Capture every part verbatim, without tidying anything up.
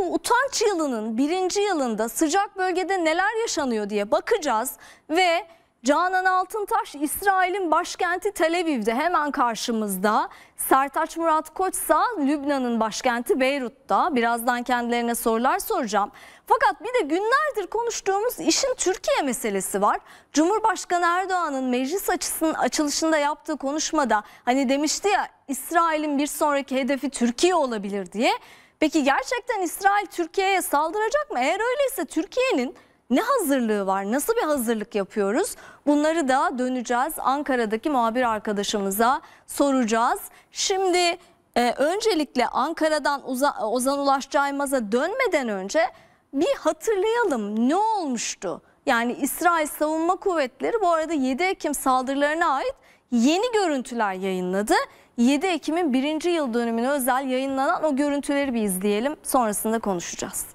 bu utanç yılının birinci yılında sıcak bölgede neler yaşanıyor diye bakacağız ve Canan Altıntaş İsrail'in başkenti Tel Aviv'de hemen karşımızda. Sertaç Murat Koçsa Lübnan'ın başkenti Beyrut'ta. Birazdan kendilerine sorular soracağım. Fakat bir de günlerdir konuştuğumuz işin Türkiye meselesi var. Cumhurbaşkanı Erdoğan'ın meclis açısının açılışında yaptığı konuşmada hani demişti ya, İsrail'in bir sonraki hedefi Türkiye olabilir diye. Peki gerçekten İsrail Türkiye'ye saldıracak mı? Eğer öyleyse Türkiye'nin ne hazırlığı var? Nasıl bir hazırlık yapıyoruz? Bunları da döneceğiz Ankara'daki muhabir arkadaşımıza soracağız. Şimdi e, öncelikle Ankara'dan Ozan Ulaş Caymaz'a dönmeden önce bir hatırlayalım ne olmuştu? Yani İsrail Savunma Kuvvetleri bu arada yedi Ekim saldırılarına ait yeni görüntüler yayınladı. yedi Ekim'in birinci yıl dönümüne özel yayınlanan o görüntüleri bir izleyelim. Sonrasında konuşacağız.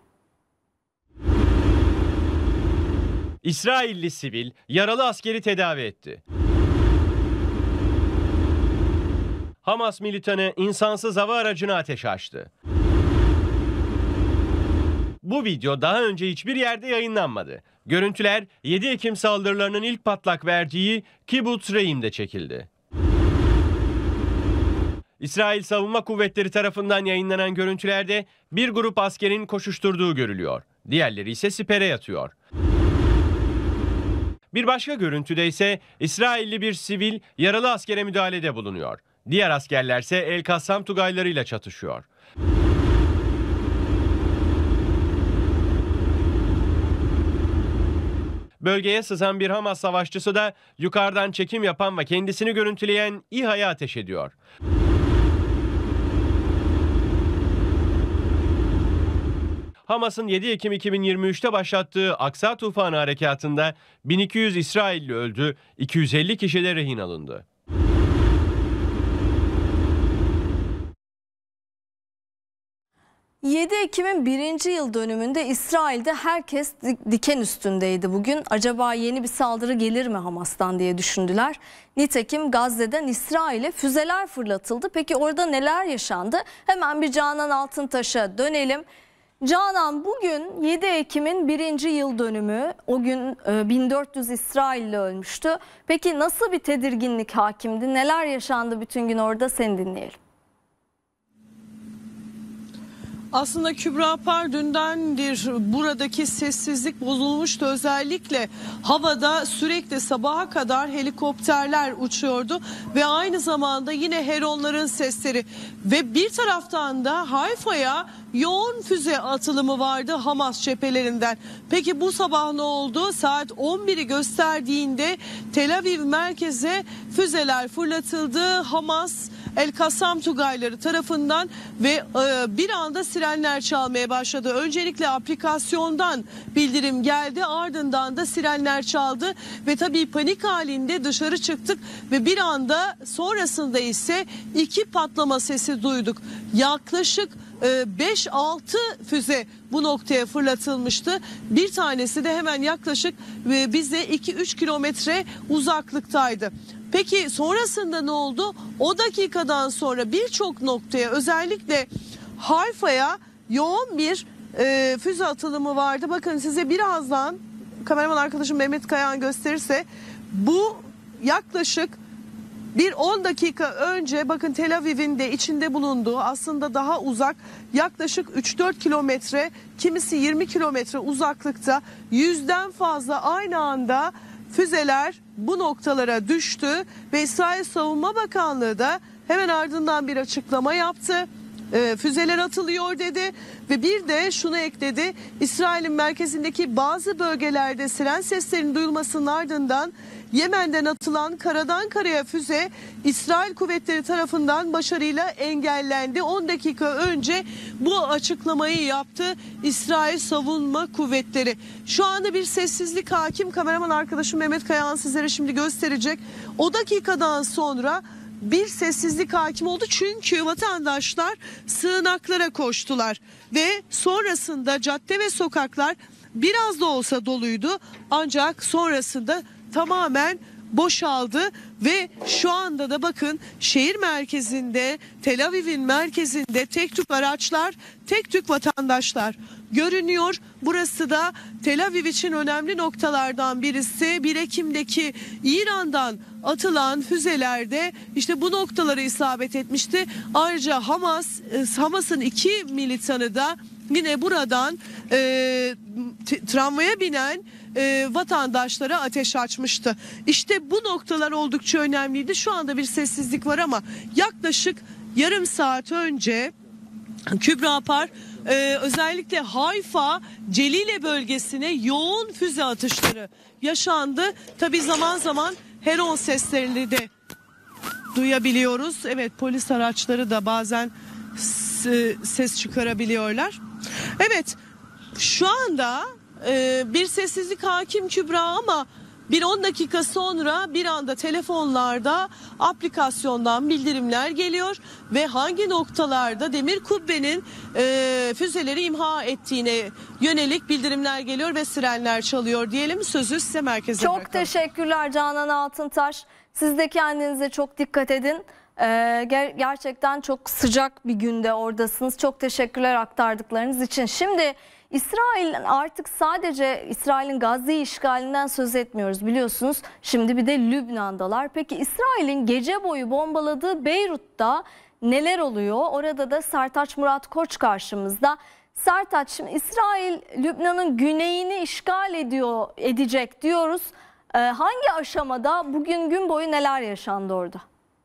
İsrailli sivil yaralı askeri tedavi etti. Hamas militanı insansız hava aracına ateş açtı. Bu video daha önce hiçbir yerde yayınlanmadı. Görüntüler yedi Ekim saldırılarının ilk patlak verdiği Kibbutz Reim'de çekildi. İsrail Savunma Kuvvetleri tarafından yayınlanan görüntülerde bir grup askerin koşuşturduğu görülüyor. Diğerleri ise sipere yatıyor. Bir başka görüntüde ise İsrailli bir sivil yaralı askere müdahalede bulunuyor. Diğer askerlerse El Kassam Tugaylarıyla çatışıyor. Bölgeye sızan bir Hamas savaşçısı da yukarıdan çekim yapan ve kendisini görüntüleyen İHA'ya ateş ediyor. Hamas'ın yedi Ekim iki bin yirmi üç'te başlattığı Aksa Tufanı harekatında bin iki yüz İsrailli öldü, iki yüz elli kişi de rehin alındı. yedi Ekim'in birinci yıl dönümünde İsrail'de herkes diken üstündeydi bugün. Acaba yeni bir saldırı gelir mi Hamas'tan diye düşündüler. Nitekim Gazze'den İsrail'e füzeler fırlatıldı. Peki orada neler yaşandı? Hemen bir Canan Altıntaş'a dönelim. Canan, bugün yedi Ekim'in birinci yıl dönümü. O gün bin dört yüz İsrailli ölmüştü. Peki nasıl bir tedirginlik hakimdi? Neler yaşandı bütün gün orada, seni dinleyelim. Aslında Kübra Par dündendir buradaki sessizlik bozulmuştu. Özellikle havada sürekli sabaha kadar helikopterler uçuyordu ve aynı zamanda yine Heronların sesleri ve bir taraftan da Hayfa'ya yoğun füze atılımı vardı Hamas cephelerinden. Peki bu sabah ne oldu? Saat on bir'i gösterdiğinde Tel Aviv merkeze füzeler fırlatıldı. Hamas El Kassam Tugayları tarafından ve e, bir anda sirenler çalmaya başladı. Öncelikle aplikasyondan bildirim geldi, ardından da sirenler çaldı ve tabii panik halinde dışarı çıktık ve bir anda sonrasında ise iki patlama sesi duyduk. Yaklaşık beş altı füze bu noktaya fırlatılmıştı. Bir tanesi de hemen yaklaşık bize iki üç kilometre uzaklıktaydı. Peki sonrasında ne oldu? O dakikadan sonra birçok noktaya, özellikle Hayfa'ya yoğun bir e, füze atılımı vardı. Bakın size birazdan kameraman arkadaşım Mehmet Kayan gösterirse, bu yaklaşık bir on dakika önce bakın Tel Aviv'in de içinde bulunduğu, aslında daha uzak, yaklaşık üç dört kilometre, kimisi yirmi kilometre uzaklıkta yüzden fazla aynı anda füzeler bu noktalara düştü ve İsrail Savunma Bakanlığı da hemen ardından bir açıklama yaptı. E, füzeler atılıyor dedi ve bir de şunu ekledi: İsrail'in merkezindeki bazı bölgelerde siren seslerinin duyulmasının ardından Yemen'den atılan karadan karaya füze İsrail kuvvetleri tarafından başarıyla engellendi. on dakika önce bu açıklamayı yaptı İsrail Savunma Kuvvetleri. Şu anda bir sessizlik hakim. Kameraman arkadaşım Mehmet Kayan sizlere şimdi gösterecek. O dakikadan sonra bir sessizlik hakim oldu çünkü vatandaşlar sığınaklara koştular ve sonrasında cadde ve sokaklar biraz da olsa doluydu, ancak sonrasında tamamen boşaldı ve şu anda da bakın şehir merkezinde, Tel Aviv'in merkezinde tek tük araçlar, tek tük vatandaşlar görünüyor. Burası da Tel Aviv için önemli noktalardan birisi. bir Ekim'deki İran'dan atılan füzelerde işte bu noktalara isabet etmişti. Ayrıca Hamas, Hamas'ın iki militanı da yine buradan e, tramvaya binen e, vatandaşlara ateş açmıştı. İşte bu noktalar oldukça önemliydi. Şu anda bir sessizlik var ama yaklaşık yarım saat önce Kübra Par Ee, özellikle Hayfa, Celile bölgesine yoğun füze atışları yaşandı. Tabii zaman zaman heron seslerini de duyabiliyoruz. Evet, polis araçları da bazen ses çıkarabiliyorlar. Evet, şu anda e, bir sessizlik hakim Kübra ama bir on dakika sonra bir anda telefonlarda aplikasyondan bildirimler geliyor ve hangi noktalarda demir kubbenin e, füzeleri imha ettiğine yönelik bildirimler geliyor ve sirenler çalıyor diyelim. Sözü size merkeze Çok bırakalım. teşekkürler Canan Altıntaş. Siz de kendinize çok dikkat edin. Ee, ger- gerçekten çok sıcak bir günde oradasınız. Çok teşekkürler aktardıklarınız için. Şimdi İsrail artık sadece İsrail'in Gazze'yi işgalinden söz etmiyoruz biliyorsunuz. Şimdi bir de Lübnan'dalar. Peki İsrail'in gece boyu bombaladığı Beyrut'ta neler oluyor? Orada da Sertaç Murat Koç karşımızda. Sertaç, şimdi İsrail Lübnan'ın güneyini işgal ediyor edecek diyoruz. Ee, hangi aşamada, bugün gün boyu neler yaşandı orada?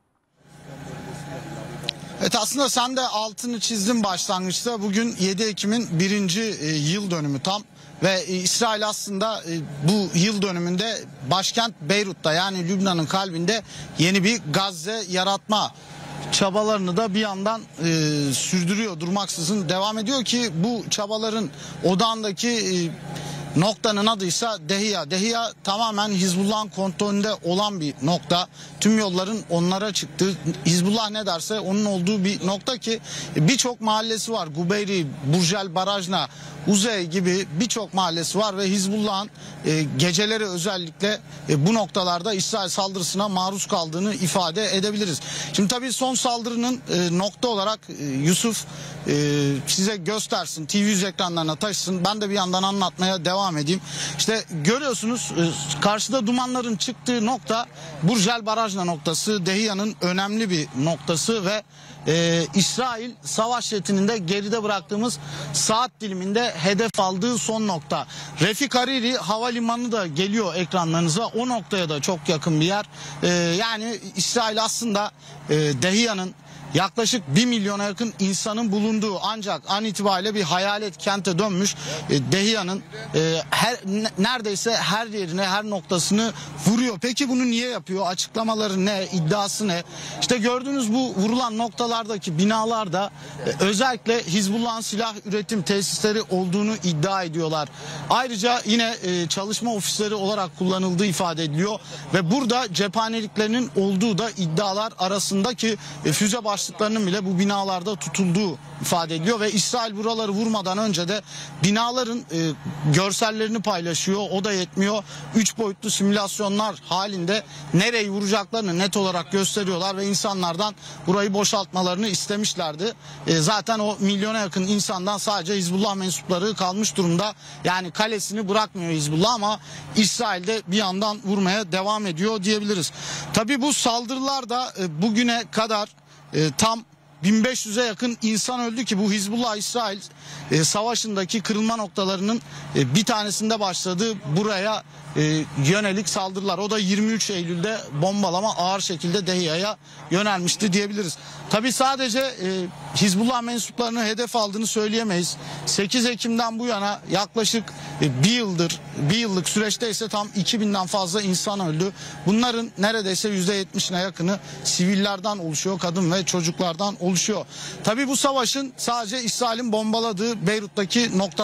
Evet, aslında sen de altını çizdin başlangıçta. Bugün yedi Ekim'in birinci yıl dönümü tam ve İsrail aslında bu yıl dönümünde başkent Beyrut'ta, yani Lübnan'ın kalbinde yeni bir Gazze yaratma çabalarını da bir yandan e, sürdürüyor, durmaksızın devam ediyor ki bu çabaların odağındaki e, noktanın adıysa Dehiya. Dehiya tamamen Hizbullah'ın kontrolünde olan bir nokta. Tüm yolların onlara çıktığı, Hizbullah ne derse onun olduğu bir nokta ki birçok mahallesi var. Gubeyri, Burjel, Barajna, Uzey gibi birçok mahallesi var ve Hizbullah'ın e, geceleri özellikle e, bu noktalarda İsrail saldırısına maruz kaldığını ifade edebiliriz. Şimdi tabii son saldırının e, nokta olarak e, Yusuf e, size göstersin, T V yüz ekranlarına taşısın. Ben de bir yandan anlatmaya devam edeyim. İşte görüyorsunuz e, karşıda dumanların çıktığı nokta Burjel Barajna noktası, Dehiya'nın önemli bir noktası ve Ee, İsrail savaş jetinin geride bıraktığımız saat diliminde hedef aldığı son nokta. Refik Hariri havalimanı da geliyor ekranlarınıza. O noktaya da çok yakın bir yer. Ee, yani İsrail aslında e, Dehiya'nın yaklaşık bir milyona yakın insanın bulunduğu ancak an itibariyle bir hayalet kente dönmüş e, Dehiya'nın e, her ne, neredeyse her yerine, her noktasını vuruyor. Peki bunu niye yapıyor? Açıklamaları ne? İddiası ne? İşte gördüğünüz bu vurulan noktalardaki binalarda e, özellikle Hizbullah'ın silah üretim tesisleri olduğunu iddia ediyorlar. Ayrıca yine e, çalışma ofisleri olarak kullanıldığı ifade ediliyor ve burada cephaneliklerinin olduğu da iddialar arasındaki e, füze baş başlıklarının bile bu binalarda tutulduğu ifade ediliyor ve İsrail buraları vurmadan önce de binaların e, görsellerini paylaşıyor. O da yetmiyor. Üç boyutlu simülasyonlar halinde nereyi vuracaklarını net olarak gösteriyorlar ve insanlardan burayı boşaltmalarını istemişlerdi. E, zaten o milyona yakın insandan sadece Hizbullah mensupları kalmış durumda. Yani kalesini bırakmıyor Hizbullah ama İsrail de bir yandan vurmaya devam ediyor diyebiliriz. Tabii bu saldırılar da e, bugüne kadar E, tam bin beş yüze yakın insan öldü ki bu Hizbullah-İsrail e, savaşındaki kırılma noktalarının e, bir tanesinde başladı buraya e, yönelik saldırılar. O da yirmi üç Eylül'de bombalama ağır şekilde Dehiya'ya yönelmişti diyebiliriz. Tabii sadece e, Hizbullah mensuplarını hedef aldığını söyleyemeyiz. sekiz Ekim'den bu yana yaklaşık e, bir yıldır, bir yıllık süreçte ise tam iki binden fazla insan öldü. Bunların neredeyse yüzde yetmişine yakını sivillerden oluşuyor, kadın ve çocuklardan oluşuyor. Tabii bu savaşın sadece İsrail'in bombaladığı Beyrut'taki noktalar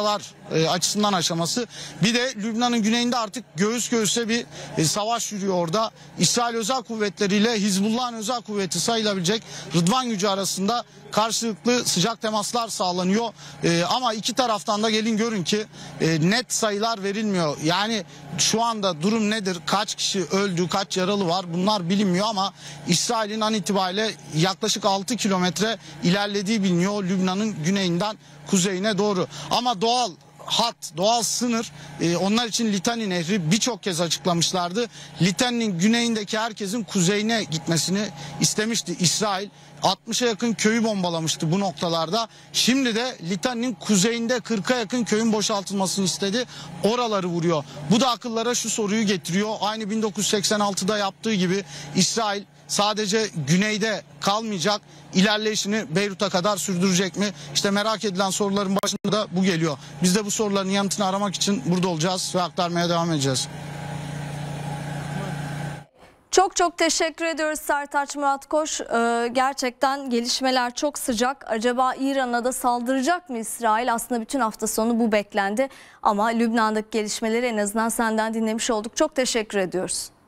e, açısından aşaması. Bir de Lübnan'ın güneyinde artık göğüs göğüse bir e, savaş yürüyor orada. İsrail Özel Kuvvetleri ile Hizbullah'ın özel kuvveti sayılabilecek Rıdvan gücü arasında karşılıklı sıcak temaslar sağlanıyor. E, ama iki taraftan da gelin görün ki e, net sayılar verilmiyor. Yani şu anda durum nedir? Kaç kişi öldü, kaç yaralı var? Bunlar bilinmiyor ama İsrail'in an itibariyle yaklaşık altı kilometre ilerlediği biliniyor Lübnan'ın güneyinden kuzeyine doğru. Ama doğal hat, doğal sınır e, onlar için Litani Nehri birçok kez açıklamışlardı. Litani'nin güneyindeki herkesin kuzeyine gitmesini istemişti İsrail. altmışa yakın köyü bombalamıştı bu noktalarda. Şimdi de Litani'nin kuzeyinde kırka yakın köyün boşaltılmasını istedi. Oraları vuruyor. Bu da akıllara şu soruyu getiriyor. Aynı bin dokuz yüz seksen altıda yaptığı gibi İsrail sadece güneyde kalmayacak, ilerleyişini Beyrut'a kadar sürdürecek mi? İşte merak edilen soruların başında da bu geliyor. Biz de bu soruların yanıtını aramak için burada olacağız ve aktarmaya devam edeceğiz. Çok çok teşekkür ediyoruz Sertaç Murat Koç. Ee, gerçekten gelişmeler çok sıcak. Acaba İran'a da saldıracak mı İsrail? Aslında bütün hafta sonu bu beklendi. Ama Lübnan'daki gelişmeleri en azından senden dinlemiş olduk. Çok teşekkür ediyoruz.